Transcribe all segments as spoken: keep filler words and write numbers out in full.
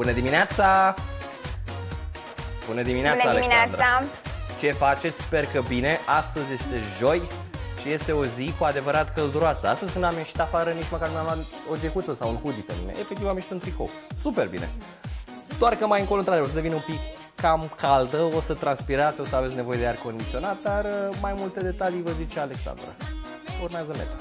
Bună dimineața! Bună dimineața, Bună dimineața! Alexandra! Ce faceți? Sper că bine. Astăzi este joi și este o zi cu adevărat călduroasă. Astăzi când am ieșit afară, nici măcar nu am luat o gecuță sau un hoodie pe mine. Efectiv am ieșit în tricou. Super bine! Doar că mai încolo, într-adevăr, o să devină un pic cam caldă, o să transpirați, o să aveți nevoie de aer condiționat, dar mai multe detalii vă zice Alexandra. Urmează meta.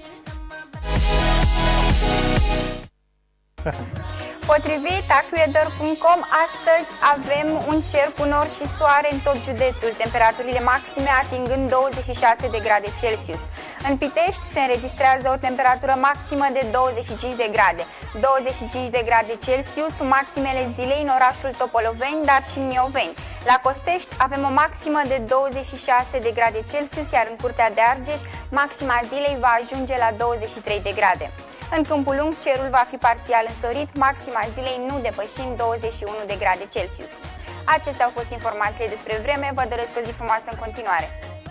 Potrivit AccuWeather punct com, astăzi avem un cer cu nori și soare în tot județul, temperaturile maxime atingând douăzeci și șase de grade Celsius. În Pitești se înregistrează o temperatură maximă de douăzeci și cinci de grade, douăzeci și cinci de grade Celsius, maximele zilei în orașul Topoloveni, dar și în Mioveni. La Costești avem o maximă de douăzeci și șase de grade Celsius, iar în Curtea de Argeș maxima zilei va ajunge la douăzeci și trei de grade. În Câmpul Lung, cerul va fi parțial însorit, maxima zilei nu depășind douăzeci și unu de grade Celsius. Acestea au fost informațiile despre vreme, vă doresc o zi frumoasă în continuare.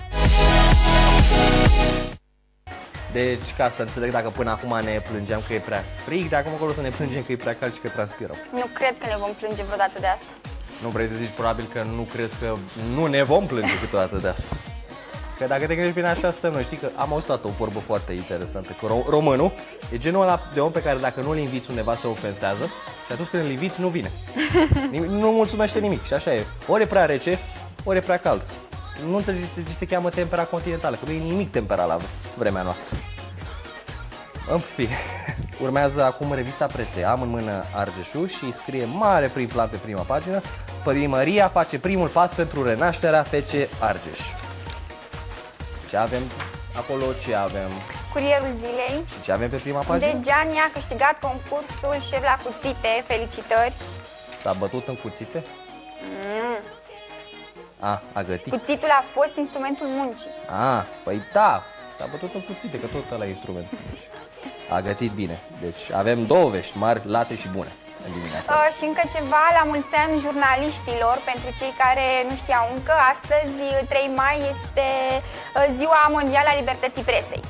Deci, ca să înțeleg, dacă până acum ne plângeam că e prea frig, de acum încolo să ne plângem că e prea cald și că transpirăm. Nu cred că ne vom plânge vreodată de asta. Nu vrei să zici probabil că nu crezi că nu ne vom plânge câteodată de asta. Că dacă te gândești bine, așa stăm noi. Știi că am auzit toată o vorbă foarte interesantă, că românul e genul ăla de om pe care dacă nu îl inviți undeva se ofensează și atunci când îl inviți nu vine. Nu mulțumește nimic și așa e. Ori e prea rece, ori e prea cald. Nu înțelegi ce se cheamă tempera continentală, că nu e nimic tempera la vremea noastră. În fine, urmează acum revista presei. Am în mână Argeșul și scrie mare prim plan pe prima pagină: Primăria face primul pas pentru renașterea F C Argeș. Ce avem acolo? Ce avem? Curierul zilei. Și ce avem pe prima pagină? Degeani a câștigat concursul Șef la Cuțite. Felicitări! S-a bătut în cuțite? Mm. A, a gătit? Cuțitul a fost instrumentul muncii. A, păi da, s-a bătut în cuțite, că tot ăla e instrumentul muncii. A gătit bine. Deci avem două vești mari, late și bune în dimineața asta. Uh, și încă ceva, la mulți ani jurnaliștilor, pentru cei care nu știau încă, astăzi, trei mai, este uh, Ziua Mondială a Libertății Presei.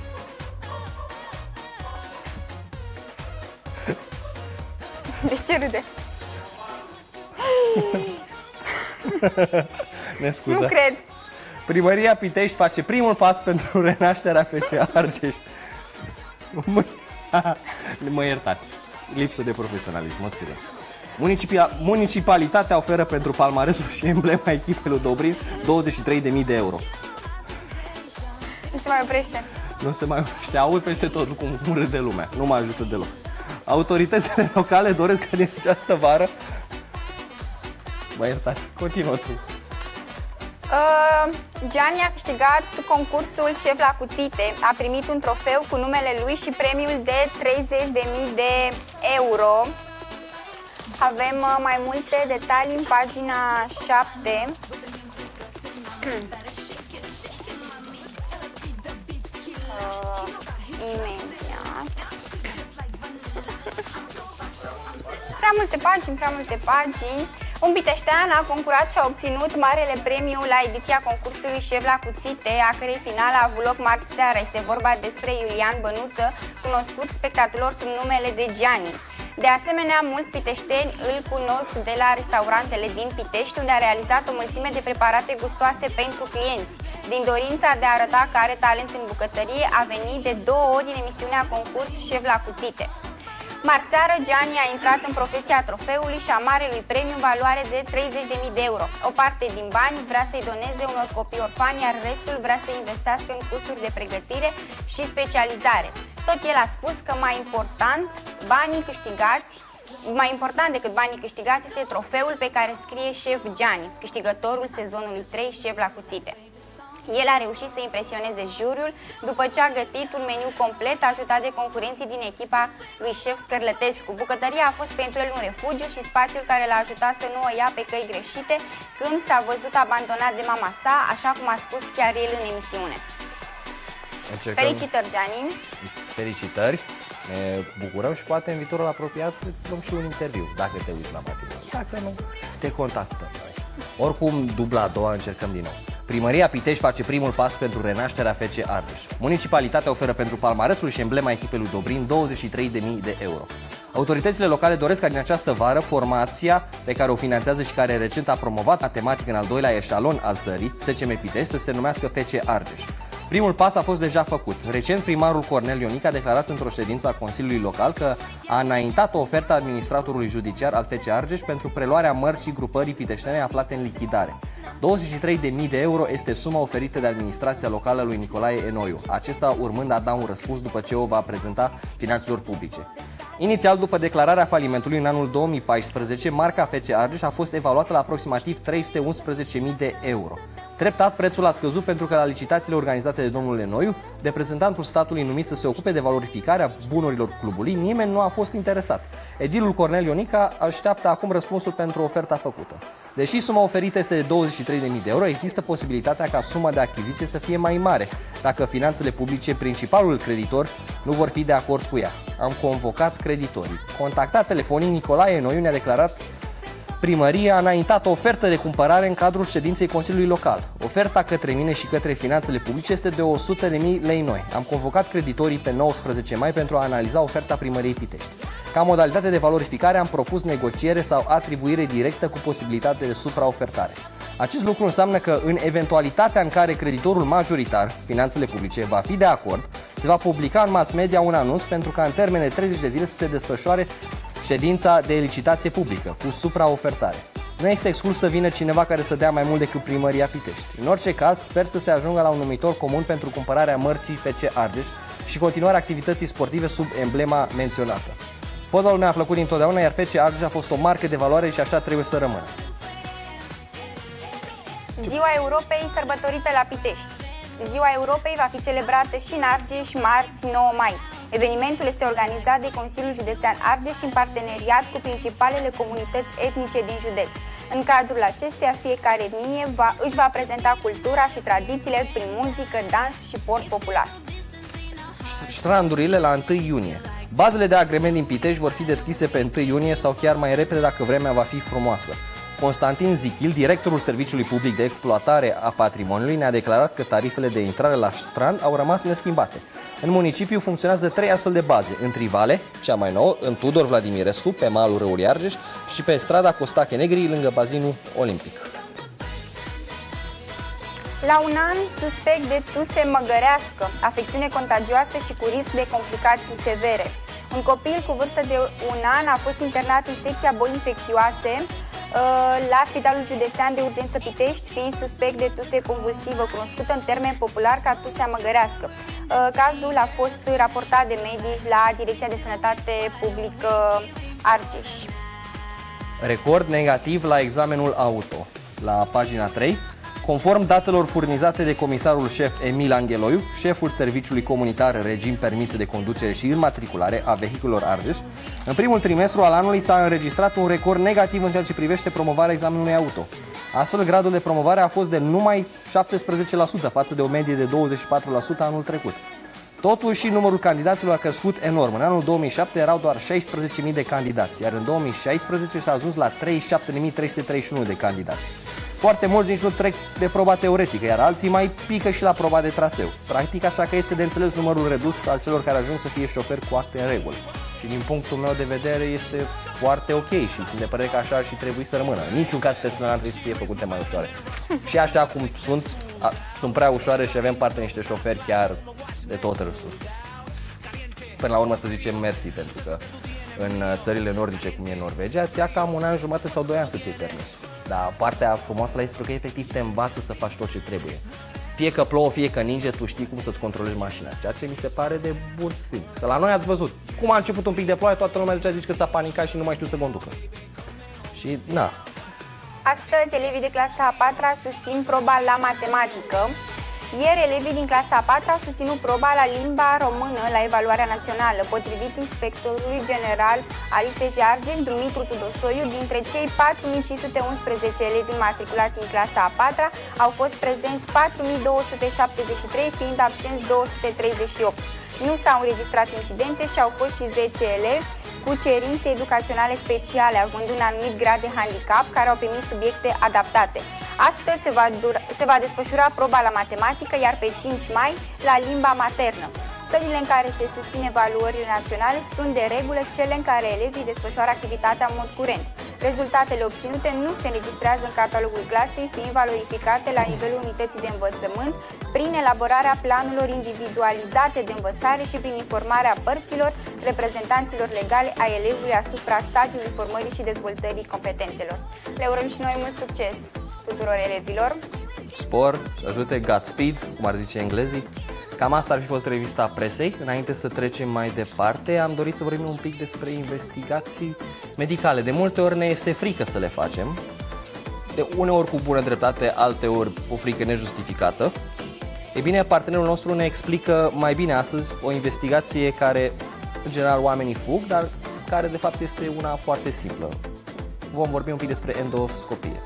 De ce râde? Ne scuzați. Nu cred. Primăria Pitești face primul pas pentru renașterea F C Argeș. Mă iertați, lipsă de profesionalism, mă scuzați. Municipia, municipalitatea oferă pentru palmaresul și emblema echipei lui Dobrin douăzeci și trei de mii de euro. Nu se mai oprește. Nu se mai oprește, aud peste tot cum râde lumea, nu mă ajută deloc. Autoritățile locale doresc ca din această vară... Mă iertați, continuă tu. Uh, Gianni a câștigat concursul Șef la Cuțite, a primit un trofeu cu numele lui și premiul de treizeci de mii de euro. Avem uh, mai multe detalii în pagina șapte. uh, imediat. Prea multe pagini, prea multe pagini. Un piteștean a concurat și a obținut marele premiu la ediția concursului Șef la Cuțite, a cărei finală a avut loc marți seara. Este vorba despre Iulian Bănuță, cunoscut spectatorul sub numele de Gianni. De asemenea, mulți piteșteni îl cunosc de la restaurantele din Pitești, unde a realizat o mulțime de preparate gustoase pentru clienți. Din dorința de a arăta că are talent în bucătărie, a venit de două ori în emisiunea concurs Șef la Cuțite. Marseară, Gianni a intrat în profesia trofeului și a marelui premiu în valoare de treizeci de mii de euro. O parte din bani vrea să-i doneze unor copii orfani, iar restul vrea să investească în cursuri de pregătire și specializare. Tot el a spus că mai important, banii câștigați, mai important decât banii câștigați este trofeul pe care scrie Șef Gianni, câștigătorul sezonului trei Șef la Cuțite. El a reușit să impresioneze juriul după ce a gătit un meniu complet ajutat de concurenții din echipa lui Șef Scărlătescu. Bucătăria a fost pentru el un refugiu și spațiul care l-a ajutat să nu o ia pe căi greșite când s-a văzut abandonat de mama sa, așa cum a spus chiar el în emisiune. Încercăm. Felicitări, Gianni! Felicitări! Ne bucurăm și poate în viitorul apropiat îți luăm și un interviu, dacă te uiți la matinal. Dacă nu, te contactăm. Oricum, dubla a doua încercăm din nou. Primăria Pitești face primul pas pentru renașterea F C Argeș. Municipalitatea oferă pentru palmaresul și emblema echipei lui Dobrin douăzeci și trei de mii de euro. Autoritățile locale doresc ca din această vară formația pe care o finanțează și care recent a promovat matematic în al doilea eșalon al țării, S C M Pitești, să se numească F C Argeș. Primul pas a fost deja făcut. Recent, primarul Cornel Ionic a declarat într-o ședință a Consiliului Local că a înaintat o ofertă administratorului judiciar al F C Argeș pentru preluarea mărcii grupării piteștene aflate în lichidare. douăzeci și trei de mii de euro este suma oferită de administrația locală lui Nicolae Enoiu, acesta urmând a da un răspuns după ce o va prezenta finanțelor publice. Inițial, după declararea falimentului în anul două mii paisprezece, marca F C Argeș a fost evaluată la aproximativ trei sute unsprezece mii de euro. Treptat, prețul a scăzut pentru că la licitațiile organizate de domnul Enoiu, reprezentantul statului numit să se ocupe de valorificarea bunurilor clubului, nimeni nu a fost interesat. Edilul Cornel Ionica așteaptă acum răspunsul pentru oferta făcută. Deși suma oferită este de douăzeci și trei de mii de euro, există posibilitatea ca suma de achiziție să fie mai mare, dacă finanțele publice, principalul creditor, nu vor fi de acord cu ea. Am convocat creditorii. Contactat telefonic, Nicolae Enoiu ne-a declarat: primăria a înaintat o ofertă de cumpărare în cadrul ședinței Consiliului Local. Oferta către mine și către finanțele publice este de o sută de mii lei noi. Am convocat creditorii pe nouăsprezece mai pentru a analiza oferta primăriei Pitești. Ca modalitate de valorificare am propus negociere sau atribuire directă cu posibilitate de supraofertare. Acest lucru înseamnă că în eventualitatea în care creditorul majoritar, finanțele publice, va fi de acord, se va publica în mass media un anunț pentru ca în termen de treizeci de zile să se desfășoare ședința de licitație publică cu supraofertare. Nu este exclus să vină cineva care să dea mai mult decât primăria Pitești. În orice caz, sper să se ajungă la un numitor comun pentru cumpărarea mărcii F C Argeș și continuarea activității sportive sub emblema menționată. Fotbalul mi-a plăcut întotdeauna, iar F C Argeș a fost o marcă de valoare și așa trebuie să rămână. Ziua Europei sărbătorită la Pitești. Ziua Europei va fi celebrată și în Argeș marți nouă mai. Evenimentul este organizat de Consiliul Județean Argeș în parteneriat cu principalele comunități etnice din județ. În cadrul acestuia, fiecare etnie va, își va prezenta cultura și tradițiile prin muzică, dans și sport popular. Strandurile la întâi iunie. Bazele de agrement din Pitești vor fi deschise pe întâi iunie sau chiar mai repede dacă vremea va fi frumoasă. Constantin Zichil, directorul Serviciului Public de Exploatare a Patrimoniului, ne-a declarat că tarifele de intrare la strand au rămas neschimbate. În municipiu funcționează trei astfel de baze: în Trivale, cea mai nouă, în Tudor Vladimirescu, pe malul râului Argeș, și pe strada Costache Negri, lângă bazinul olimpic. La un an, suspect de tuse măgărească, afecțiune contagioasă și cu risc de complicații severe. Un copil cu vârstă de un an a fost internat în secția boli infecțioase la Spitalul Județean de Urgență Pitești, fiind suspect de tuse convulsivă, cunoscută în termen popular ca tusea măgărească. Cazul a fost raportat de medici la Direcția de Sănătate Publică Argeș. Record negativ la examenul auto. La pagina trei, conform datelor furnizate de comisarul șef Emil Angheloiu, șeful Serviciului Comunitar Regim Permise de Conducere și Înmatriculare a Vehiculelor Argeș, în primul trimestru al anului s-a înregistrat un record negativ în ceea ce privește promovarea examenului auto. Astfel, gradul de promovare a fost de numai șaptesprezece la sută față de o medie de douăzeci și patru la sută anul trecut. Totuși, numărul candidaților a crescut enorm. În anul două mii șapte erau doar șaisprezece mii de candidați, iar în două mii șaisprezece s-a ajuns la treizeci și șapte mii trei sute treizeci și unu de candidați. Foarte mulți nici nu trec de proba teoretică, iar alții mai pică și la proba de traseu. Practic, așa că este de înțeles numărul redus al celor care ajung să fie șoferi cu acte în regulă. Și din punctul meu de vedere este foarte ok și sunt de părere că așa și trebuie să rămână. În niciun caz testele n-ar trebui să fie făcute mai ușoare. Și așa cum sunt, a, sunt prea ușoare și avem parte niște șoferi chiar de tot râsul. Până la urmă să zicem mersi, pentru că în țările nordice, cum e Norvegia, ți ia cam un an jumătate sau doi ani să-ți iei permisul. Dar partea frumoasă la este că efectiv te învață să faci tot ce trebuie. Fie că plouă, fie că ninge, tu știi cum să-ți controlezi mașina, ceea ce mi se pare de bun simț. Că la noi ați văzut, cum a început un pic de ploaie, toată lumea zicea, zici că s-a panicat și nu mai știu să conducă. Și na. Astăzi, elevii de clasa a patra susțin proba la matematică. Ieri, elevii din clasa a patra au susținut proba la limba română la evaluarea națională. Potrivit inspectorului general al I S J Argeș, Dumitru Tudosoiu, dintre cei patru mii cinci sute unsprezece elevi matriculați în clasa a patra au fost prezenți patru mii două sute șaptezeci și trei, fiind absenți două sute treizeci și opt. Nu s-au înregistrat incidente și au fost și zece elevi cu cerințe educaționale speciale, având un anumit grad de handicap, care au primit subiecte adaptate. Astăzi se va, dura, se va desfășura proba la matematică, iar pe cinci mai la limba maternă. Sălile în care se susțin evaluările naționale sunt de regulă cele în care elevii desfășoară activitatea în mod curent. Rezultatele obținute nu se înregistrează în catalogul clasei, fiind valorificate la nivelul unității de învățământ, prin elaborarea planurilor individualizate de învățare și prin informarea părților, reprezentanților legale ai elevului asupra stadiului formării și dezvoltării competențelor. Le urăm și noi mult succes tuturor elevilor! Spor, ajute, Godspeed, cum ar zice englezii. Cam asta ar fi fost revista presei. Înainte să trecem mai departe, am dorit să vorbim un pic despre investigații medicale. De multe ori ne este frică să le facem, de uneori cu bună dreptate, alteori o frică nejustificată. E bine, partenerul nostru ne explică mai bine astăzi o investigație care, în general, oamenii fug, dar care de fapt este una foarte simplă. Vom vorbi un pic despre endoscopie.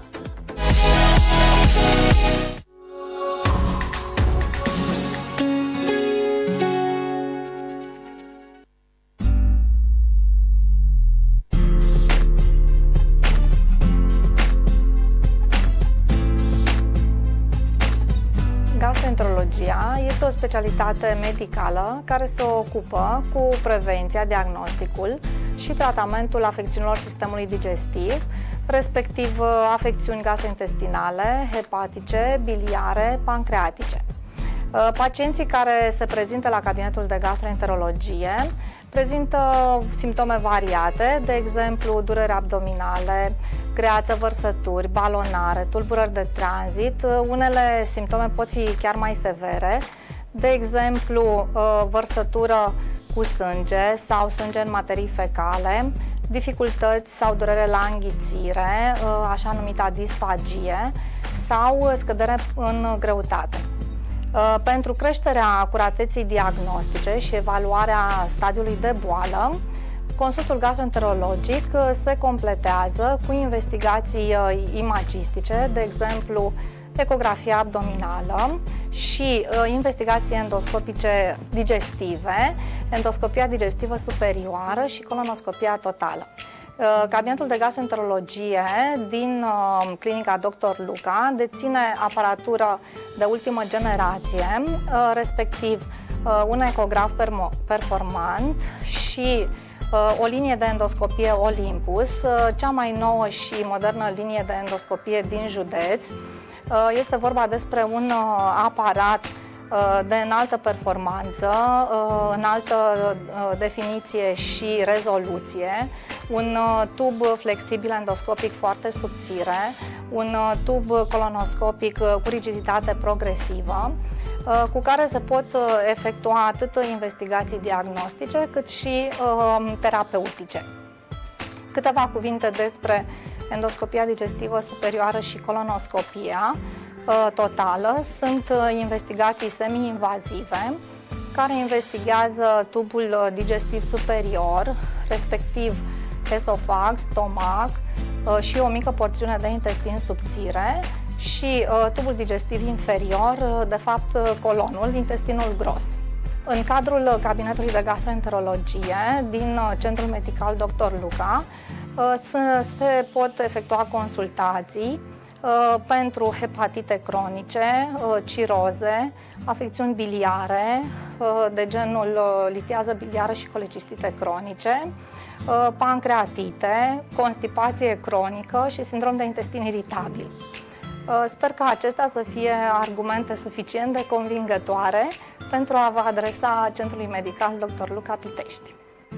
Gastroenterologia este o specialitate medicală care se ocupă cu prevenția, diagnosticul și tratamentul afecțiunilor sistemului digestiv, respectiv afecțiuni gastrointestinale, hepatice, biliare, pancreatice. Pacienții care se prezintă la cabinetul de gastroenterologie prezintă simptome variate, de exemplu dureri abdominale, greață, vărsături, balonare, tulburări de tranzit. Unele simptome pot fi chiar mai severe, de exemplu vărsătură cu sânge sau sânge în materii fecale, dificultăți sau durere la înghițire, așa numita disfagie, sau scădere în greutate. Pentru creșterea acurateței diagnostice și evaluarea stadiului de boală, consultul gastroenterologic se completează cu investigații imagistice, de exemplu ecografia abdominală și investigații endoscopice digestive, endoscopia digestivă superioară și colonoscopia totală. Cabinetul de gastroenterologie din clinica doctor Luca deține aparatură de ultimă generație, respectiv un ecograf performant și o linie de endoscopie Olympus, cea mai nouă și modernă linie de endoscopie din județ. Este vorba despre un aparat de înaltă performanță, înaltă definiție și rezoluție, un tub flexibil endoscopic foarte subțire, un tub colonoscopic cu rigiditate progresivă, cu care se pot efectua atât investigații diagnostice cât și terapeutice. Câteva cuvinte despre endoscopia digestivă superioară și colonoscopia totală. Sunt investigații semi-invazive care investigează tubul digestiv superior, respectiv esofag, stomac și o mică porțiune de intestin subțire, și tubul digestiv inferior, de fapt colonul, intestinul gros. În cadrul cabinetului de gastroenterologie din Centrul Medical doctor Luca se pot efectua consultații pentru hepatite cronice, ciroze, afecțiuni biliare de genul litiază biliară și colecistite cronice, pancreatite, constipație cronică și sindrom de intestin iritabil. Sper că acestea să fie argumente suficient de convingătoare pentru a vă adresa Centrului Medical doctor Luca Pitești.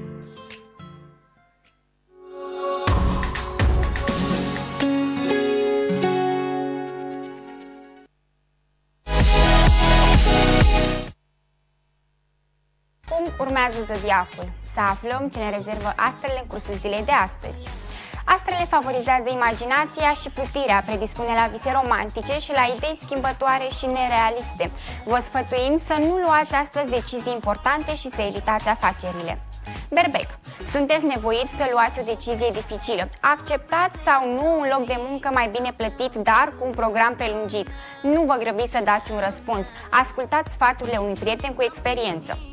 Cum urmează zodiacul? Să aflăm ce ne rezervă astrele în cursul zilei de astăzi. Astrele favorizează imaginația și plutirea, predispune la vise romantice și la idei schimbătoare și nerealiste. Vă sfătuim să nu luați astăzi decizii importante și să evitați afacerile. Berbec, sunteți nevoiți să luați o decizie dificilă. Acceptați sau nu un loc de muncă mai bine plătit, dar cu un program prelungit. Nu vă grăbiți să dați un răspuns. Ascultați sfaturile unui prieten cu experiență.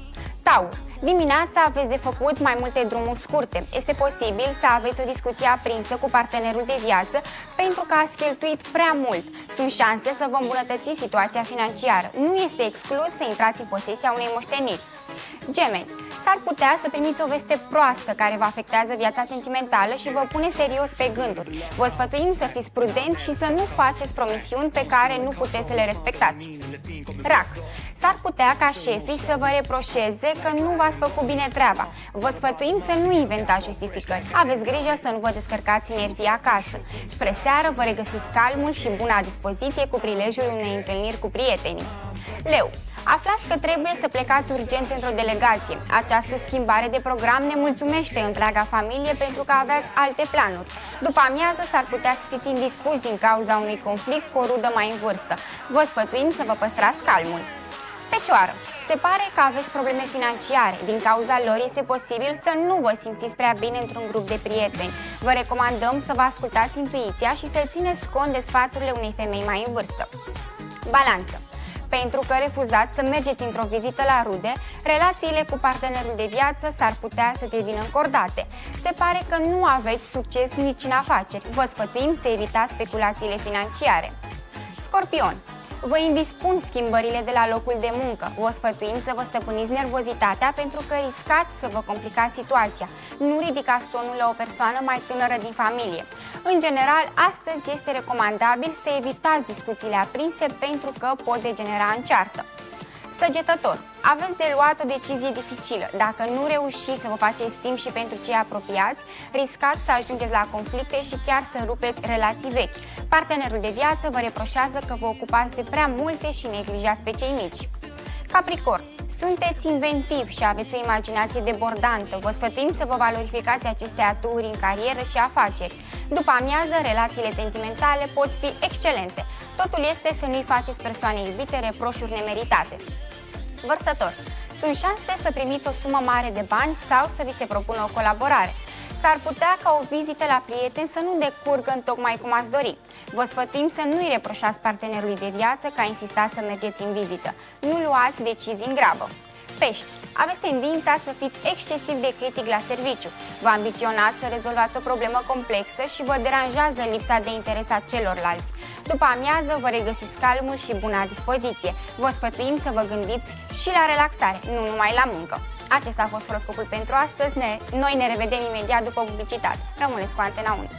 Taur. Dimineața aveți de făcut mai multe drumuri scurte. Este posibil să aveți o discuție aprinsă cu partenerul de viață pentru că ați cheltuit prea mult. Sunt șanse să vă îmbunătățiți situația financiară. Nu este exclus să intrați în posesia unei moșteniri. Gemeni. S-ar putea să primiți o veste proastă care vă afectează viața sentimentală și vă pune serios pe gânduri. Vă sfătuim să fiți prudent și să nu faceți promisiuni pe care nu puteți să le respectați. Rac. S-ar putea ca șefii să vă reproșeze că nu v-ați făcut bine treaba. Vă sfătuim să nu inventați justificări. Aveți grijă să nu vă descărcați nervii acasă. Spre seară vă regăsiți calmul și buna dispoziție cu prilejul unei întâlniri cu prietenii. Leu. Aflați că trebuie să plecați urgent într-o delegație. Această schimbare de program ne mulțumește întreaga familie pentru că aveați alte planuri. După amiază s-ar putea să fiți indispuși din cauza unui conflict cu o rudă mai în vârstă. Vă sfătuim să vă păstrați calmul. Fecioară. Se pare că aveți probleme financiare. Din cauza lor este posibil să nu vă simțiți prea bine într-un grup de prieteni. Vă recomandăm să vă ascultați intuiția și să țineți cont de sfaturile unei femei mai în vârstă. Balanță. Pentru că refuzați să mergeți într-o vizită la rude, relațiile cu partenerul de viață s-ar putea să devină încordate. Se pare că nu aveți succes nici în afaceri. Vă sfătuim să evitați speculațiile financiare. Scorpion. Vă indispun schimbările de la locul de muncă. Vă sfătuim să vă stăpâniți nervozitatea pentru că riscați să vă complicați situația. Nu ridicați tonul la o persoană mai tânără din familie. În general, astăzi este recomandabil să evitați discuțiile aprinse pentru că pot degenera în ceartă. Săgetător. Aveți de luat o decizie dificilă. Dacă nu reușiți să vă faceți timp și pentru cei apropiați, riscați să ajungeți la conflicte și chiar să rupeți relații vechi. Partenerul de viață vă reproșează că vă ocupați de prea multe și neglijați pe cei mici. Capricorn. Sunteți inventiv și aveți o imaginație debordantă. Vă sfătuim să vă valorificați aceste aturi în carieră și afaceri. După amiază, relațiile sentimentale pot fi excelente. Totul este să nu-i faceți persoanei iubite reproșuri nemeritate. Vărsător. Sunt șanse să primiți o sumă mare de bani sau să vi se propună o colaborare. S-ar putea ca o vizită la prieteni să nu decurgă în tocmai cum ați dori. Vă sfătuim să nu-i reproșați partenerului de viață că a insistat să mergeți în vizită. Nu luați decizii în grabă. Pești. Aveți tendința să fiți excesiv de critic la serviciu. Vă ambiționați să rezolvați o problemă complexă și vă deranjează lipsa de interes a celorlalți. După amiază vă regăsiți calmul și buna dispoziție. Vă sfătuim să vă gândiți și la relaxare, nu numai la muncă. Acesta a fost horoscopul pentru astăzi. Ne, noi ne revedem imediat după publicitate. Rămâneți cu Antena unu.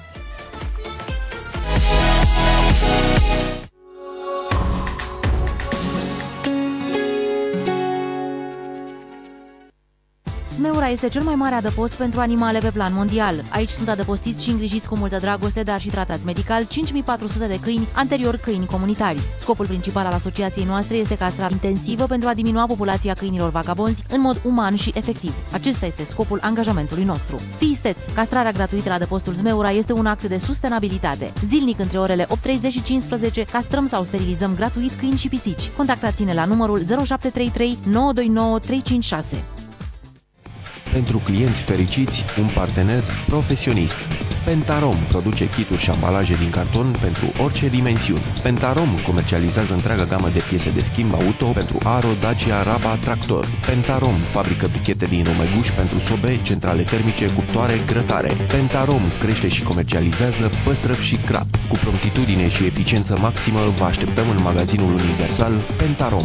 Zmeura este cel mai mare adăpost pentru animale pe plan mondial. Aici sunt adăpostiți și îngrijiți cu multă dragoste, dar și tratați medical cinci mii patru sute de câini, anterior câini comunitari. Scopul principal al asociației noastre este castrarea intensivă pentru a diminua populația câinilor vagabonzi în mod uman și efectiv. Acesta este scopul angajamentului nostru. Fii isteți! Castrarea gratuită la adăpostul Zmeura este un act de sustenabilitate. Zilnic, între orele opt treizeci și cincisprezece, castrăm sau sterilizăm gratuit câini și pisici. Contactați-ne la numărul zero șapte trei trei nouă doi nouă trei cinci șase. Pentru clienți fericiți, un partener profesionist. Pentarom produce kituri și ambalaje din carton pentru orice dimensiuni. Pentarom comercializează întreaga gamă de piese de schimb auto pentru Aro, Dacia, Raba, Tractor. Pentarom fabrică brichete din romeguș pentru sobe, centrale termice, cuptoare, grătare. Pentarom crește și comercializează păstrăvi și crap. Cu promptitudine și eficiență maximă vă așteptăm în magazinul Universal Pentarom.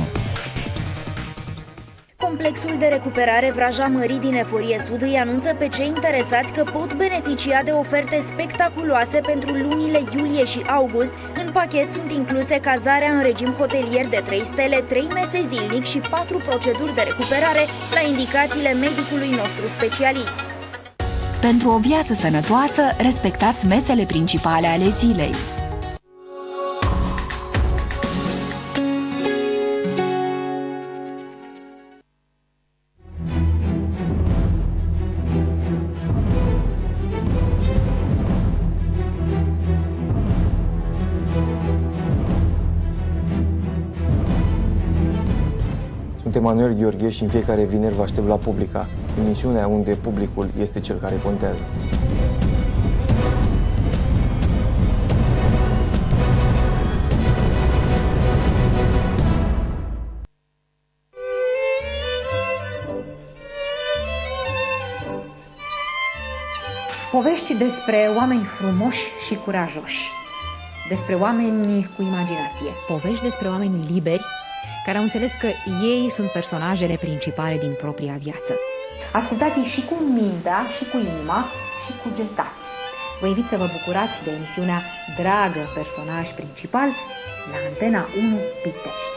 Complexul de recuperare Vraja Mării din Eforie Sud îi anunță pe cei interesați că pot beneficia de oferte spectaculoase pentru lunile iulie și august. În pachet sunt incluse cazarea în regim hotelier de trei stele, trei mese zilnic și patru proceduri de recuperare la indicațiile medicului nostru specialist. Pentru o viață sănătoasă, respectați mesele principale ale zilei. Sunt Emanuel Gheorghe și în fiecare vineri vă aștept la Publica, emisiunea unde publicul este cel care contează. Povești despre oameni frumoși și curajoși, despre oameni cu imaginație. Povești despre oameni liberi care au înțeles că ei sunt personajele principale din propria viață. Ascultați-i și cu mintea, și cu inima, și cugetați. Vă invit să vă bucurați de emisiunea Dragă personaj principal la Antena unu Pitești.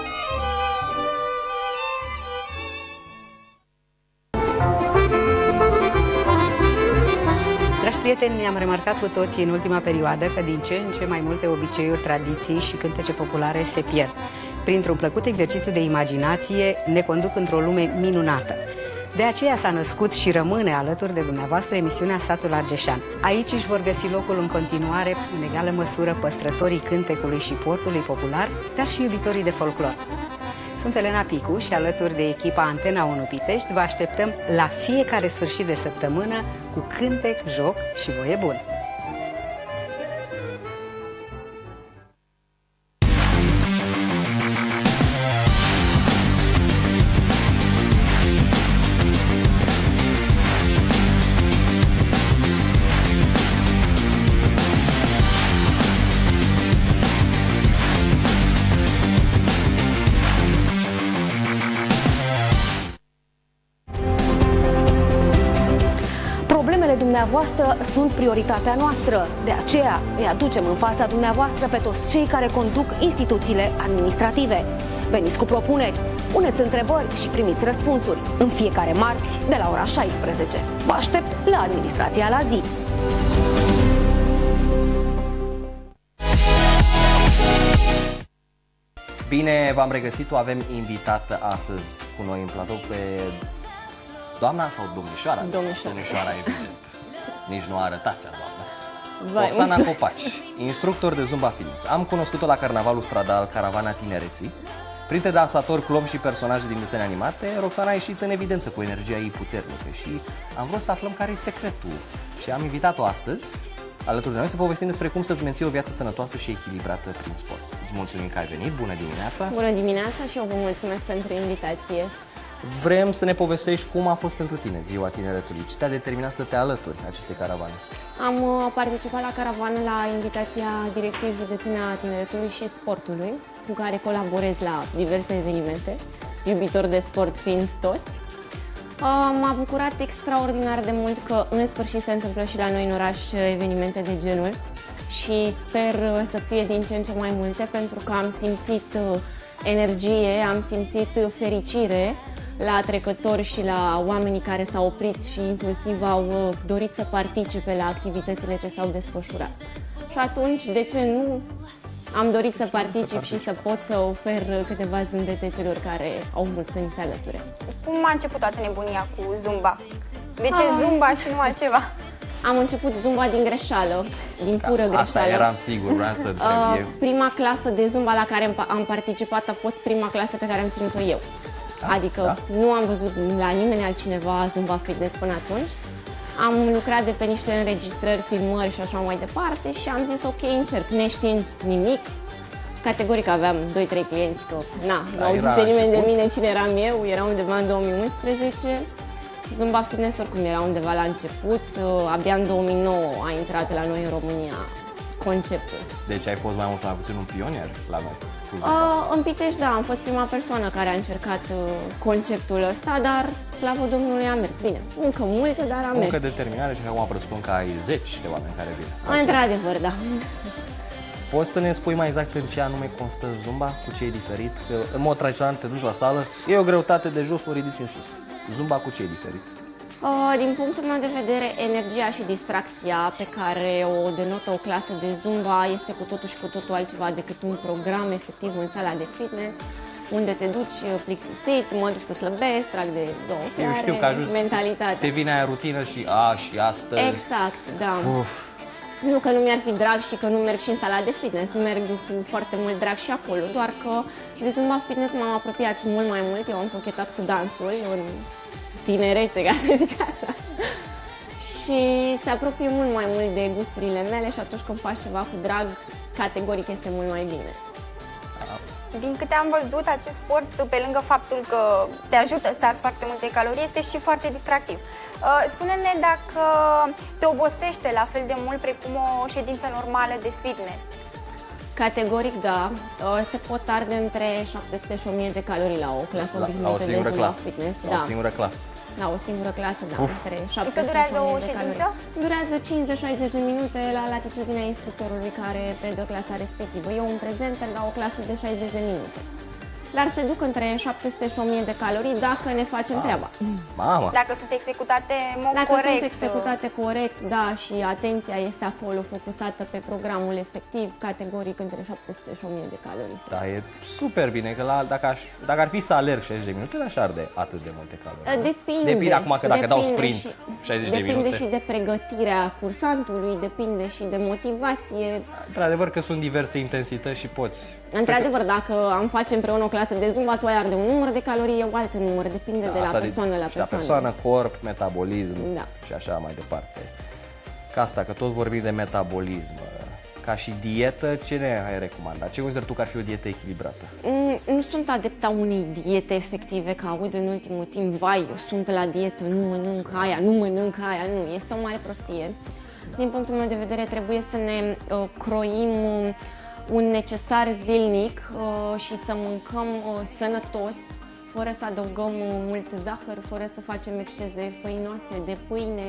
Dragi prieteni, am remarcat cu toții în ultima perioadă că din ce în ce mai multe obiceiuri, tradiții și cântece populare se pierd. Printr-un plăcut exercițiu de imaginație ne conduc într-o lume minunată. De aceea s-a născut și rămâne alături de dumneavoastră emisiunea Satul Argeșan. Aici își vor găsi locul în continuare, în egală măsură, păstrătorii cântecului și portului popular, dar și iubitorii de folclor. Sunt Elena Picu și alături de echipa Antena unu Pitești vă așteptăm la fiecare sfârșit de săptămână cu cântec, joc și voie bună. Dumneavoastră sunt prioritatea noastră. De aceea îi aducem în fața dumneavoastră pe toți cei care conduc instituțiile administrative. Veniți cu propuneri, puneți întrebări și primiți răspunsuri în fiecare marți de la ora șaisprezece. Vă aștept la Administrația la zi. Bine v-am regăsit, o avem invitată astăzi cu noi în platou pe doamna sau domnișoara? Domnișoara. Domnișoara, evident. Nici nu arătați, doamnă. Vai, Roxana mulțumesc. Copaci, instructor de Zumba Fitness. Am cunoscut-o la carnavalul stradal Caravana Tinereții. Printre dansatori, clon și personaje din desene animate, Roxana a ieșit în evidență cu energia ei puternică și am vrut să aflăm care e secretul. Și am invitat-o astăzi, alături de noi, să povestim despre cum să-ți menții o viață sănătoasă și echilibrată prin sport. Îți mulțumim că ai venit, bună dimineața! Bună dimineața și eu vă mulțumesc pentru invitație. Vrem să ne povestești cum a fost pentru tine ziua tineretului, ce te-a determinat să te alături acestei caravane. Am uh, participat la caravană la invitația Direcției Județene a Tineretului și Sportului, cu care colaborez la diverse evenimente, iubitori de sport fiind toți. Uh, M-a bucurat extraordinar de mult că în sfârșit se întâmplă și la noi în oraș evenimente de genul și sper uh, să fie din ce în ce mai multe, pentru că am simțit uh, energie, am simțit uh, fericire la trecători și la oamenii care s-au oprit și inclusiv au dorit să participe la activitățile ce s-au desfășurat. Și atunci, de ce nu, am dorit să particip și să pot să ofer câteva zâmbete celor care au vrut să ni se alăture. Cum a început toată nebunia cu Zumba? De ce ah. Zumba și nu altceva? Am început Zumba din greșeală, din pură greșeală. Asta eram sigur, vreau să întreb. Uh, prima clasă de Zumba la care am participat a fost prima clasă pe care am ținut-o eu. Da, adică da. Nu am văzut la nimeni altcineva Zumba Fitness până atunci. Am lucrat de pe niște înregistrări, filmări și așa mai departe și am zis ok, încerc, neștiind nimic. Categoric aveam doi trei clienți, că na, nu au zis de nimeni de mine cine eram eu, era undeva în două mii unsprezece. Zumba Fitness oricum era undeva la început, abia în două mii nouă a intrat la noi în România conceptul. Deci ai fost mai mult sau mai puțin un pionier la noi? Uh, în Pitești, da, am fost prima persoană care a încercat uh, conceptul ăsta, dar, slavă Domnului, a mers bine. Încă multe, dar a mers. Încă determinare și acum presupun că ai zeci de oameni care vin. Într-adevăr, da. Poți să ne spui mai exact în ce anume constă Zumba, cu ce e diferit? Că, în mod tradițional te duci la sală, e o greutate de jos, o ridici în sus. Zumba cu ce e diferit? Uh, din punctul meu de vedere, energia și distracția pe care o denotă o clasă de Zumba este cu totul și cu totul altceva decât un program efectiv în sala de fitness, unde te duci plictisit, mă duc să slăbesc, trag de două fiare, știu că ajungi, mentalitate. Te vine aia rutină și a, și astăzi... Exact, da. Uf. Nu că nu mi-ar fi drag și că nu merg și în sala de fitness, merg cu foarte mult drag și acolo, doar că de Zumba Fitness m-am apropiat mult mai mult, eu am cochetat cu dansul în tinerețe, ca să zic așa. Și se apropie mult mai mult de gusturile mele și atunci când faci ceva cu drag, categoric este mult mai bine. Din câte am văzut, acest sport, pe lângă faptul că te ajută să arzi foarte multe calorii, este și foarte distractiv. Spune-ne dacă te obosește la fel de mult precum o ședință normală de fitness. Categoric da, se pot arde între șapte sute și o mie de calorii la o clasă la, la o singură de clasă. fitness. La da. o singură clasă. La o singură clasă, da, Uf. între Și șapte cât sute durează și o o mie de ședință? calorii. Durează cincizeci șaizeci de minute la latitudinea instructorului care predă clasa respectivă. Eu în prezent la o clasă de șaizeci de minute. Dar se duc între șapte sute și o mie de calorii dacă ne facem treaba. Mamă. Dacă sunt executate în mod Dacă corect. sunt executate corect, da, și atenția este acolo focusată pe programul efectiv, categoric între șapte sute și o mie de calorii. Da, e super bine, că la, dacă, aș, dacă ar fi să alerg șaizeci de minute, n-aș arde atât de multe calorii. Depinde. Depinde acum că dacă dau sprint și, șaizeci de depinde minute. și de pregătirea cursantului, depinde și de motivație. Într-adevăr că sunt diverse intensități și poți. Într-adevăr, dacă am face împreună o clasă de Zumba, tu ai arde un număr de calorii, eu alt număr, depinde da, de la persoană la persoană. La persoană, corp, metabolism da. și așa mai departe. Ca asta, că tot vorbim de metabolism, ca și dietă, ce ne-ai recomandat? Ce consideri tu că ar fi o dietă echilibrată? Mm, nu sunt adepta unei diete efective, că aud în ultimul timp, vai, eu sunt la dietă, nu mănânc aia, nu mănânc aia, nu, este o mare prostie. Din punctul meu de vedere, trebuie să ne uh, croim uh, un necesar zilnic uh, și să mâncăm uh, sănătos, fără să adăugăm uh, mult zahăr, fără să facem exces de făinoase, de pâine.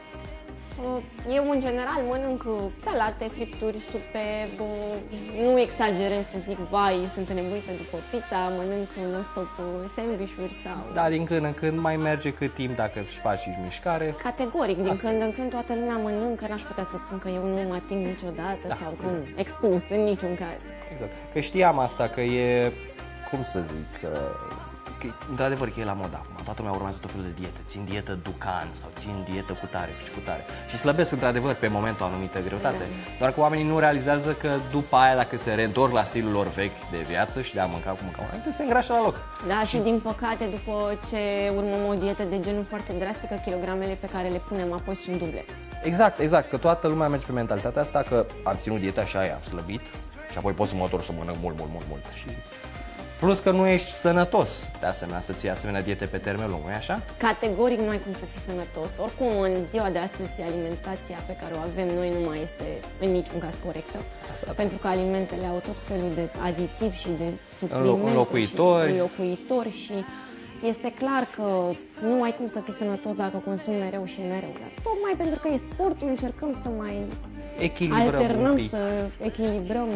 Uh, eu, în general, mănânc salate, fripturi, supe, uh, nu exagerez să zic, vai, sunt nebuită după pizza, mănânc non-stop sandwich-uri sau... Da, din când în când mai merge cât timp dacă își faci și mișcare. Categoric, din Asta. când în când toată lumea mănâncă, n-aș putea să spun că eu nu mă ating niciodată Da. sau că exclus în niciun caz. Exact. Că știam asta, că e, cum să zic, că, că într-adevăr că e la modă acum. Toată lumea urmează tot felul de diete. Țin dietă Ducan sau țin dietă cu tare și cu tare. Și slăbesc într-adevăr pe momentul o anumită greutate. Da. Doar că oamenii nu realizează că după aia, dacă se reîntorc la stilul lor vechi de viață și de a mânca cum mâncau înainte, se îngrașă la loc. Da, și din păcate, după ce urmăm o dietă de genul foarte drastică, kilogramele pe care le punem apoi sunt duble. Exact, exact, că toată lumea merge pe mentalitatea asta că am ținut dieta și aia, am slăbit și apoi pot să mă întorc să mănânc mult, mult, mult, mult. Și plus că nu ești sănătos, de asemenea, să ții asemenea diete pe termen lung, nu-i așa? Categoric nu ai cum să fii sănătos. Oricum, în ziua de astăzi, alimentația pe care o avem noi nu mai este în niciun caz corectă. Asta, pentru că alimentele au tot felul de aditivi și de suplimente înlocuitori. și înlocuitori și este clar că nu ai cum să fii sănătos dacă consumi mereu și mereu. Dar tocmai pentru că e sportul, încercăm să mai echilibrăm alternăm, un pic. să echilibrăm.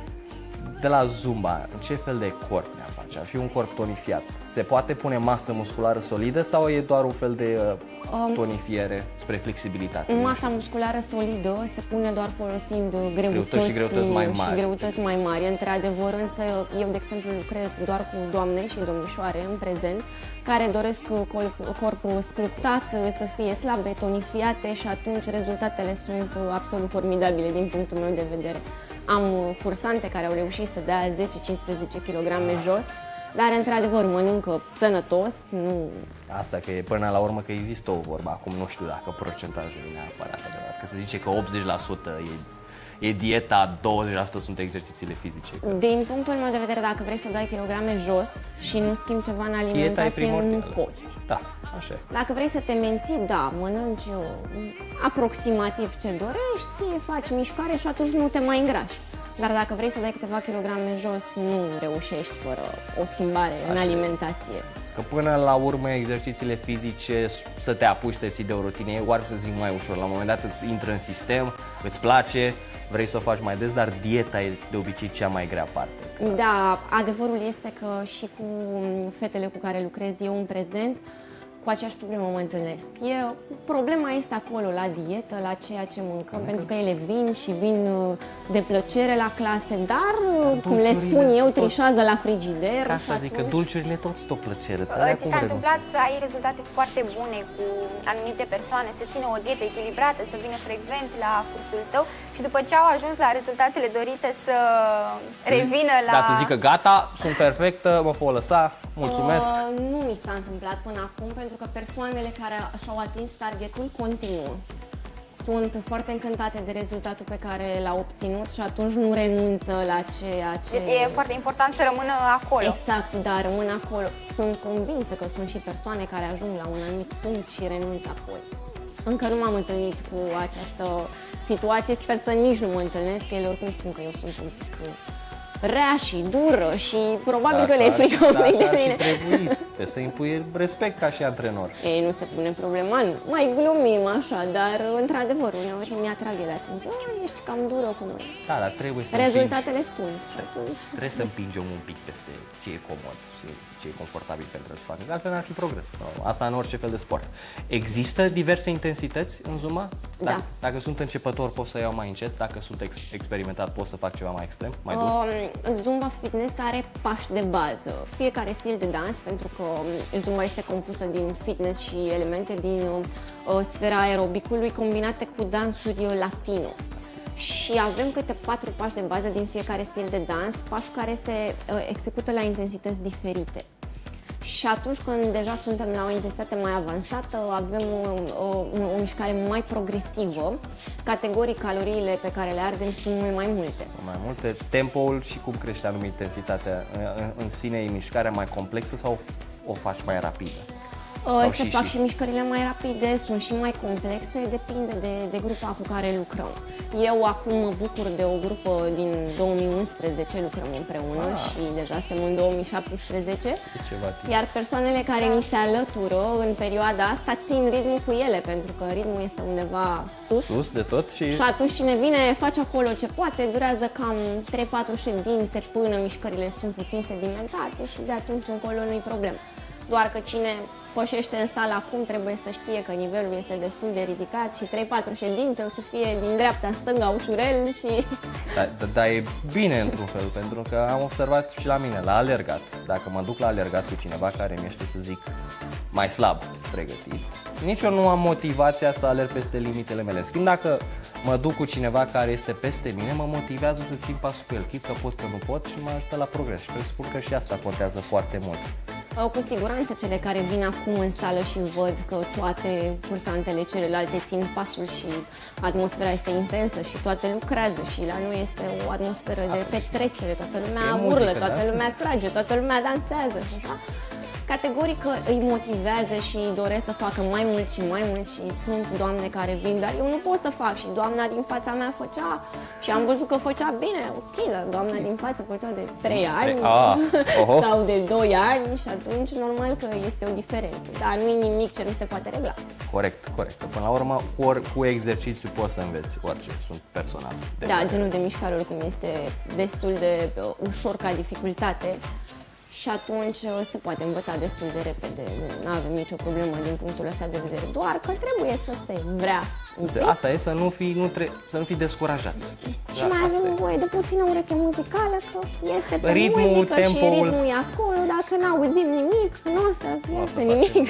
De la Zumba, în ce fel de corp ne-am face? Ar fi un corp tonifiat. Se poate pune masă musculară solidă sau e doar un fel de uh, Um, tonifiere spre flexibilitate? Masa musculară solidă se pune doar folosind greutăți și greutăți mai mari. Și greutăți mai mari. Într-adevăr, însă eu, de exemplu, lucrez doar cu doamne și domnișoare în prezent, care doresc corp, corpul sculptat, să fie slabe, tonifiate și atunci rezultatele sunt absolut formidabile din punctul meu de vedere. Am cursante care au reușit să dea zece cincisprezece kilograme jos, dar într-adevăr mănâncă sănătos, nu... Asta că e până la urmă că există o vorbă, acum nu știu dacă procentajul e neapărat adevărat, că se zice că optzeci la sută e, e dieta, douăzeci la sută sunt exercițiile fizice. Că... Din punctul meu de vedere, dacă vrei să dai kilograme jos și nu schimbi ceva în alimentație, nu poți. Da, așa e. Dacă vrei să te menții, da, mănânci aproximativ ce dorești, faci mișcare și atunci nu te mai îngrași. Dar dacă vrei să dai câteva kilograme jos, nu reușești fără o schimbare așa în alimentație. Că până la urmă exercițiile fizice, să te apuci, să te ții de o rutină, e oare să zic mai ușor. La un moment dat îți intră în sistem, îți place, vrei să o faci mai des, dar dieta e de obicei cea mai grea parte. Că... Da, adevărul este că și cu fetele cu care lucrez eu în prezent, cu aceeași problemă mă întâlnesc. E, problema este acolo, la dietă, la ceea ce mâncăm, Încă. pentru că ele vin și vin de plăcere la clase, dar, cum le spun eu, trișează la frigider. Ca să zic că dulciurile tot tot plăcere. Ți s-a întâmplat să ai rezultate foarte bune cu anumite persoane, să țină o dietă echilibrată, să vină frecvent la cursul tău și după ce au ajuns la rezultatele dorite să revină la... Da, să zică gata, sunt perfectă, mă pot lăsa, mulțumesc. Uh, nu mi s-a întâmplat până acum, pentru că persoanele care și-au atins targetul continuă. sunt foarte încântate de rezultatul pe care l-au obținut și atunci nu renunță la ceea ce... E foarte important să rămână acolo. Exact, da, rămân acolo. Sunt convinsă că sunt și persoane care ajung la un anumit punct și renunță apoi. Încă nu m-am întâlnit cu această situație, sper să nici nu mă întâlnesc, ele oricum spun că eu sunt un pic rea și dură și probabil da, că le e frică da, de mine. mine. Trebuie să impui respect ca și antrenor. Ei, nu se pune problema, nu. Mai glumim așa, dar într-adevăr, uneori mi-atrag ele atenție. Ești cam dură cu noi. Da, dar trebuie să Rezultatele împingi. sunt. Trebuie să împingem un pic peste ce e comod și ce e confortabil pentru să facă. Altfel n-ar fi progres. Asta în orice fel de sport. Există diverse intensități în Zumba? Da. Dacă, dacă sunt începător, pot să iau mai încet. Dacă sunt ex experimentat, pot să fac ceva mai extrem, mai dur? Um, Zumba Fitness are pași de bază. Fiecare stil de dans, pentru că Zumba este compusă din fitness și elemente din uh, sfera aerobicului combinate cu dansuri latino. Și avem câte patru pași de bază din fiecare stil de dans, pași care se uh, execută la intensități diferite. Și atunci când deja suntem la o intensitate mai avansată, avem o, o, o, o mișcare mai progresivă. Categorii, caloriile pe care le ardem sunt mult mai multe. Mai multe. Tempoul și cum crește anumit intensitatea în, în sine, e mișcarea mai complexă sau o faci mai rapidă? Sau se și, fac și... și mișcările mai rapide, sunt și mai complexe, depinde de, de grupa cu care lucrăm. Eu acum mă bucur de o grupă din două mii unsprezece, lucrăm împreună ah. și deja suntem în două mii șaptesprezece. Iar persoanele care ni se alătură în perioada asta țin ritmul cu ele, pentru că ritmul este undeva sus. Sus de tot și... Și atunci cine vine face acolo ce poate, durează cam trei patru ședințe până mișcările sunt puțin sedimentate și de atunci încolo nu-i problemă. Doar că cine pășește în sală acum trebuie să știe că nivelul este destul de ridicat și trei patru ședințe o să fie din dreapta în stânga ușurel și... Dar da, da, e bine într-un fel, pentru că am observat și la mine, la alergat. Dacă mă duc la alergat cu cineva care mi este, să zic, mai slab pregătit, nici eu nu am motivația să alerg peste limitele mele. În schimb, dacă mă duc cu cineva care este peste mine, mă motivează să țin pasul cu el, chit că pot, că nu pot și mă ajută la progres. Și trebuie să spun că și asta contează foarte mult. Cu siguranță cele care vin acum în sală și văd că toate cursantele celelalte țin pasul și atmosfera este intensă și toate lucrează și la noi este o atmosferă de petrecere, toată lumea urlă, toată lumea trage, toată lumea dansează, așa. Categoric că îi motivează și îi doresc să facă mai mult și mai mult și sunt doamne care vin, dar eu nu pot să fac și doamna din fața mea făcea și am văzut că făcea bine, ok, dar doamna din față făcea de trei ani ah, sau de doi ani și atunci normal că este o diferență, dar nu e nimic ce nu se poate regla. Corect, corect. Până la urmă, cu, or, cu exercițiu poți să înveți orice, sunt personal. Da, genul de mișcare oricum este destul de uh, ușor ca dificultate. Și atunci se poate învăța destul de repede, nu avem nicio problemă din punctul ăsta de vedere, doar că trebuie să se vrea. Se, asta e, să nu fii, nu tre să nu fii descurajat. Și da, mai avem nevoie de puțină ureche muzicală, că este pe ritmul, muzică tempoul... și ritmul e acolo, dacă n-auzim nimic, nu o să iasă nimic.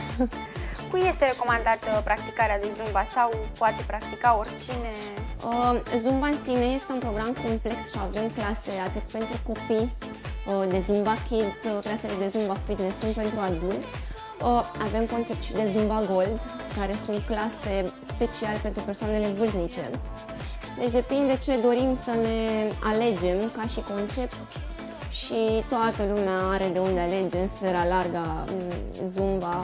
Cui este recomandată practicarea de Zumba sau poate practica oricine? Uh, Zumba în sine este un program complex și avem clase atât pentru copii, uh, de Zumba Kids, uh, clasele de Zumba Fitness sunt pentru adulți. Uh, avem concept și de Zumba Gold, care sunt clase speciale pentru persoanele vârstnice. Deci depinde ce dorim să ne alegem ca și concept. Și toată lumea are de unde alege în sfera largă a Zumba,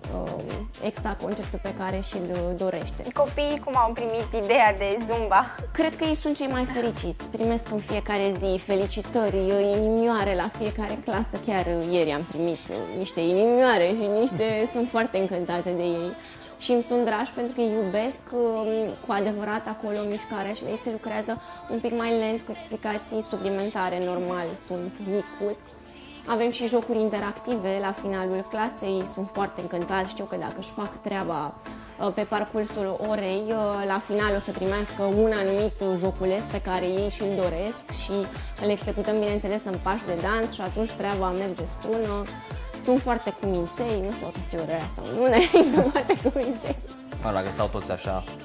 exact conceptul pe care și-l dorește. Copiii cum au primit ideea de Zumba? Cred că ei sunt cei mai fericiți. Primesc în fiecare zi felicitări, inimioare la fiecare clasă. Chiar ieri am primit niște inimioare și niște sunt foarte încântate de ei. Și îmi sunt dragi pentru că iubesc cu adevărat acolo mișcarea și la ei se lucrează un pic mai lent, cu explicații suplimentare, normal, sunt micuți. Avem și jocuri interactive la finalul clasei, sunt foarte încântați, știu că dacă își fac treaba pe parcursul orei, la final o să primească un anumit joculeț pe care ei și-l doresc și îl executăm, bineînțeles, în pași de dans și atunci treaba merge strună. Sunt foarte cuminței, nu știu dacă știu rea sau nu, ne sunt foarte cuminței. Mă, dacă stau toți așa,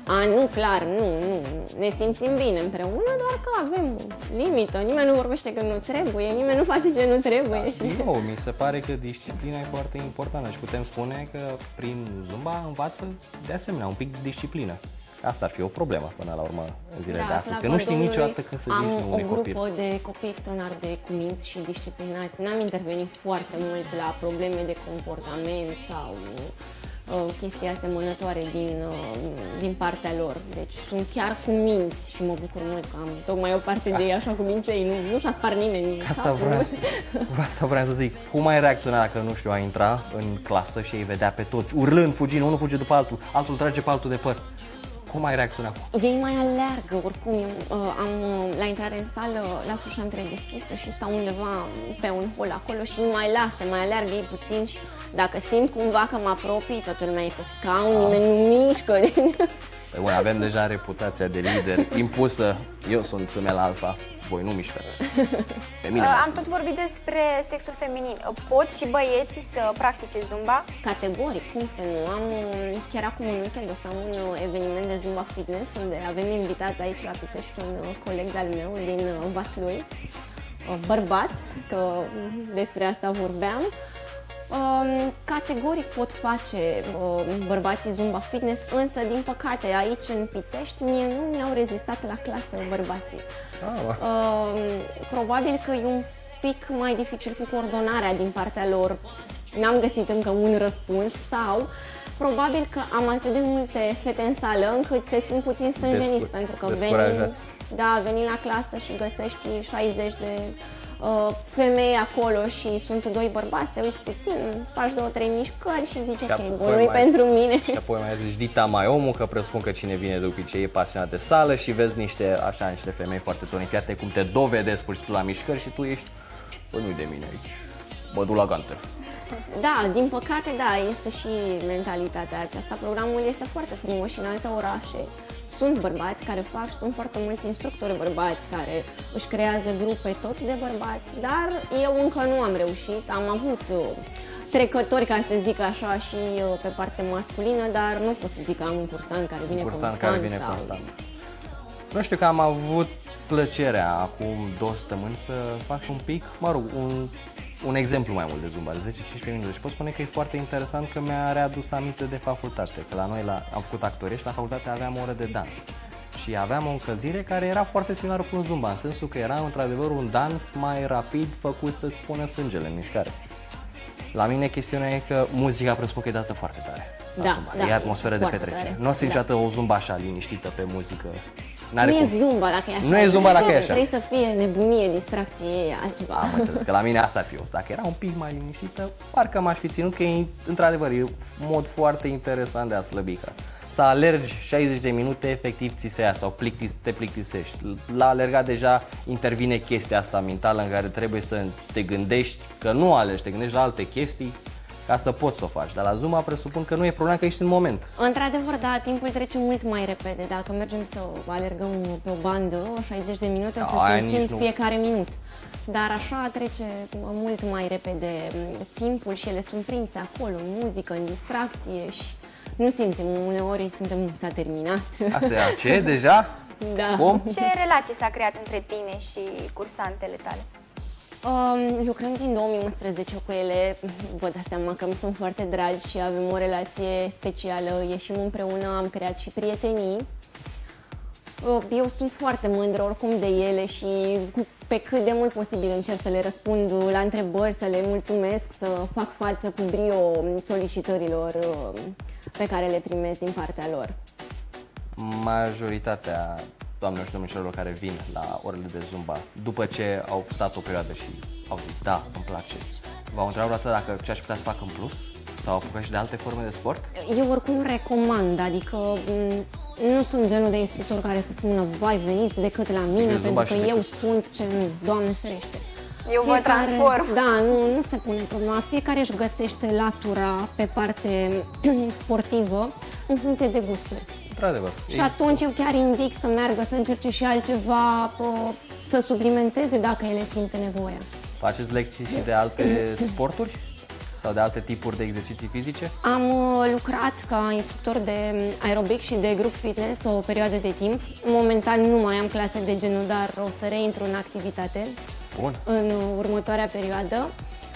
A, nu, clar, nu, nu, ne simțim bine împreună, doar că avem limită, nimeni nu vorbește că nu trebuie, nimeni nu face ce nu trebuie. Da, și... Din nou, mi se pare că disciplina e foarte importantă și putem spune că prin Zumba învață de asemenea un pic de disciplină. Asta ar fi o problemă până la urmă în zilele da, de astăzi, că nu știi niciodată când să zici nu unui copil. Am o grupă de copii extraordinar de cuminți și disciplinați. N-am intervenit foarte mult la probleme de comportament sau uh, chestii asemănătoare din, uh, din partea lor. Deci sunt chiar cuminți și mă bucur mult că am tocmai o parte de ei așa cuminței, nu, nu și-a spart nimeni. Asta vreau, să, asta vreau să zic. Cum ai reacționa dacă, nu știu, a intra în clasă și îi vedea pe toți, urlând, fugind, unul fuge după altul, altul trage pe altul de păr? Cum ai reacționat? Ei mai alergă, oricum, eu, uh, am, la intrare în sală, las ușa întredeschisă și stau undeva pe un hol acolo și nu mai lasă, mai alergă ei puțin și dacă simt cumva că mă apropii, toată lumea e pe scaun, nimeni nu mișcă. Păi bun, avem deja reputația de lider impusă, eu sunt femela alfa, voi nu mișcați. Pe mine uh, am tot vorbit despre sexul feminin. Pot și băieții să practice Zumba? Categoric, cum să nu? Am, chiar acum un weekend o să am un eveniment de Zumba Fitness unde avem invitat aici la Pitești un coleg de-al meu din Vaslui, bărbat, că despre asta vorbeam. Um, categoric pot face uh, bărbații Zumba Fitness, însă din păcate aici în Pitești mie nu mi-au rezistat la clasă bărbații. Ah, uh, probabil că e un pic mai dificil cu coordonarea din partea lor, n-am găsit încă un răspuns sau probabil că am atât de multe fete în sală încât se simt puțin stânjeniți pentru că veni, da, veni la clasă și găsești șaizeci de Uh, femei acolo și sunt doi bărbați, te uiți puțin, faci două, trei mișcări și zici și ok, bun, nu-i pentru mine. Și apoi mai zici dita mai omul, că presupun că cine vine de obicei e pasionat de sală și vezi niște, așa, niște femei foarte tonifiate, cum te dovedesc pur și simplu la mișcări și tu ești, bă, nu-i de mine aici, mă duc la ganter. Da, din păcate, da, este și mentalitatea aceasta. Programul este foarte frumos și în alte orașe sunt bărbați care fac și sunt foarte mulți instructori bărbați care își creează grupe tot de bărbați, dar eu încă nu am reușit. Am avut trecători, ca să zic așa, și pe partea masculină, dar nu pot să zic că am un cursant care vine cursant constant. Care vine sau... constant. Nu știu că am avut plăcerea acum două săptămâni să fac un pic, mă rog, un, un exemplu mai mult de Zumba, de zece cincisprezece minute. Și pot spune că e foarte interesant că mi-a readus aminte de facultate, că la noi la, am făcut actorie și la facultate aveam o oră de dans. Și aveam o încălzire care era foarte similară cu un Zumba, în sensul că era într-adevăr un dans mai rapid făcut să-ți pună sângele în mișcare. La mine chestiunea e că muzica presupun că e dată foarte tare. Da, da, e atmosferă de petrecere. Nu o să niciodată o Zumba așa liniștită pe muzică. Nu e Zumba dacă e așa. Nu e Zumba dacă e așa. Trebuie să fie nebunie, distracție, e altceva. Am înțeles că la mine asta ar fi fost. Dacă era un pic mai liniștită, parcă m-aș fi ținut, că e într-adevăr e un mod foarte interesant de a slăbi. Să alergi șaizeci de minute, efectiv ți se ia sau plictis, te plictisești. La alergat deja intervine chestia asta mentală în care trebuie să te gândești că nu alergi, te gândești la alte chestii ca să poți să o faci. Dar la Zumba presupun că nu e problema, că ești în moment. Într-adevăr, da, timpul trece mult mai repede. Dacă mergem să alergăm pe o bandă, șaizeci de minute, o să simțim nu... fiecare minut. Dar așa trece mult mai repede timpul și ele sunt prinse acolo, în muzică, în distracție și nu simțim, uneori suntem, s-a terminat. Asta e ce, deja? Da. Bun. Ce relație s-a creat între tine și cursantele tale? Um, lucrăm din două mii unsprezece cu ele, vă dați seama că îmi sunt foarte dragi și avem o relație specială, ieșim împreună, am creat și prietenii. Eu sunt foarte mândră oricum de ele și pe cât de mult posibil încerc să le răspund la întrebări, să le mulțumesc, să fac față cu brio solicitărilor pe care le primesc din partea lor. Majoritatea doamnelor și domnișoarelor care vin la orele de Zumba, după ce au stat o perioadă și au zis, da, îmi place, v-au întrebat o dată dacă ce aș putea să fac în plus? Sau apucat și de alte forme de sport? Eu oricum recomand, adică nu sunt genul de instructor care să spună, vai, veniți decât la mine, pentru că eu sunt ce nu, Doamne ferește. Eu vă transform. Da, nu, nu se pune problema. Fiecare își găsește latura pe parte sportivă în funcție de gusturi. Într-adevăr. Și atunci eu chiar indic să meargă, să încerce și altceva, să suplimenteze dacă ele simte nevoia. Faceți lecții și de alte sporturi? sau de alte tipuri de exerciții fizice? Am uh, lucrat ca instructor de aerobic și de grup fitness o perioadă de timp. Momentan nu mai am clase de genul, dar o să reintru în activitate. Bun. În următoarea perioadă.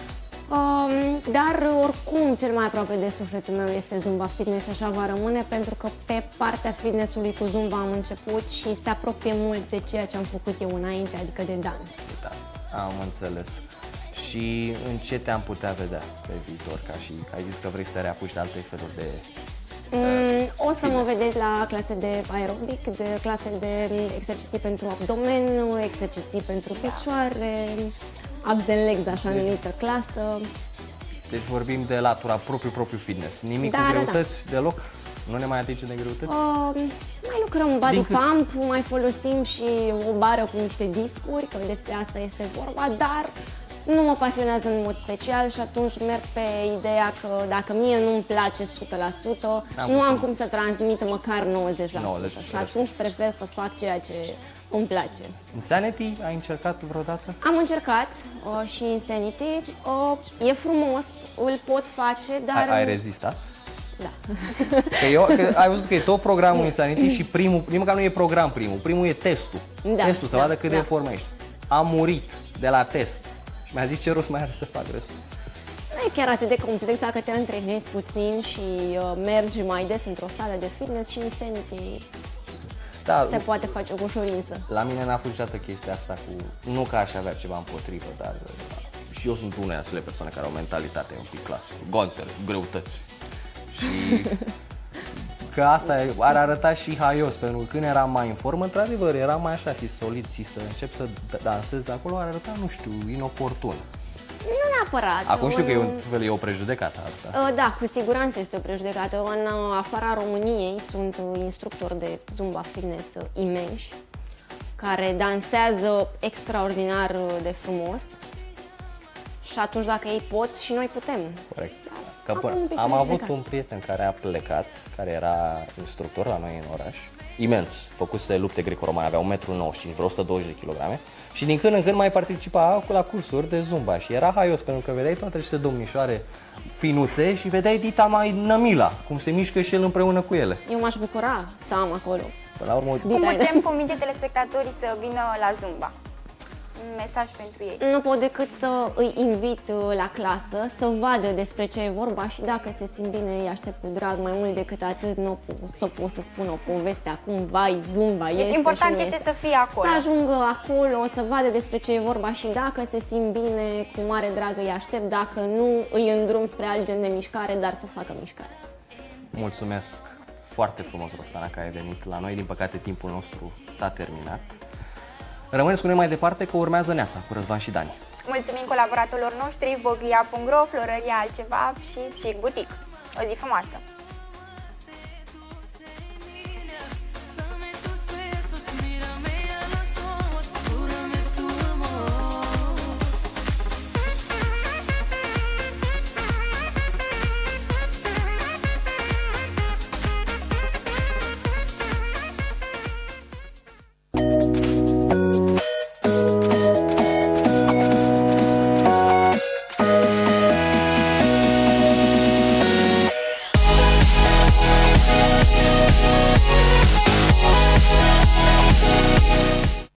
Um, dar oricum cel mai aproape de sufletul meu este Zumba Fitness și așa va rămâne, pentru că pe partea fitnessului cu Zumba am început și se apropie mult de ceea ce am făcut eu înainte, adică de dans. Da, am înțeles. Și în ce te-am putea vedea pe viitor? Ca și ai zis că vrei să te reapuci de alte feluri de Mm, o să mă vedeți la clase de aerobic, de clase de exerciții pentru abdomen, exerciții pentru picioare, abs and legs, așa numită clasă. Deci vorbim de latura propriu, propriu fitness. Nimic Da, cu da, greutăți deloc? Nu ne mai atingem de greutăți? Uh, mai lucrăm body Din pump, mai folosim și o bară cu niște discuri, că despre asta este vorba, dar nu mă pasionează în mod special și atunci merg pe ideea că dacă mie nu-mi place o sută la sută, Am nu am cum cum să transmit măcar nouăzeci la sută nouăzeci la sută. și atunci prefer să fac ceea ce îmi place. Insanity, ai încercat vreodată? Am încercat uh, și Insanity, uh, e frumos, îl pot face, dar... Ai, ai rezistat? Da. Că, eu, că ai văzut că e tot programul Insanity și primul, primul că nu e program primul, primul e testul. Da, testul, să da, vadă cât da. de formă ești. Am murit de la test și mi-a zis ce rost mai are să fac restul. Nu e chiar atât de complex dacă te antrenezi puțin și uh, mergi mai des într-o sală de fitness și Insanity Da, se poate face cu ușurință. la mine n-a fost niciodată chestia asta cu... Nu că aș avea ceva împotrivă, dar și eu sunt una din acele persoane care au o mentalitate un pic clasă, gontere, greutăți. Și că asta ar arăta și haios, pentru că când eram mai în formă, într-adevăr, eram mai așa și solid și să încep să dansez acolo ar arăta, nu știu, inoportun. Nu neapărat. Acum știu că e, În- un fel, e o prejudecată asta. Uh, Da, cu siguranță este o prejudecată. În uh, afara României sunt uh, instructori de Zumba Fitness uh, imensi, care dansează extraordinar uh, de frumos. Și atunci dacă ei pot, și noi putem. Corect. Că Acum până, un pic am mai avut plecat. un prieten care a plecat, care era instructor la noi în oraș, imens, făcuse lupte greco-romane, avea un metru nouăzeci și cinci, vreo o sută douăzeci de kilograme și din când în când mai participa la cursuri de Zumba și era haios pentru că vedeai toate aceste domnișoare finuțe și vedeai dita mai nămila, cum se mișcă și el împreună cu ele. Eu m-aș bucura să am acolo. Până la urmă, Cum putem convinge telespectatorii să vină la Zumba? Un mesaj pentru ei. Nu pot decât să îi invit uh, la clasă, să vadă despre ce e vorba și dacă se simt bine, îi aștept cu drag. Mai mult decât atât, nu pot să pot să spun o poveste acum, vai, Zumba, Deci este important și nu este să fie acolo. Să ajungă acolo, să vadă despre ce e vorba și dacă se simt bine, cu mare drag îi aștept, dacă nu, îi îndrum spre alt gen de mișcare, dar să facă mișcare. mulțumesc foarte frumos, Roxana, că ai venit la noi. Din păcate, timpul nostru s-a terminat. Rămâneți cu noi mai departe că urmează Neasa cu Răzvan și Dani. Mulțumim colaboratorilor noștri, Voglia punct ro, Florăria Altceva și Chic Boutique. O zi frumoasă!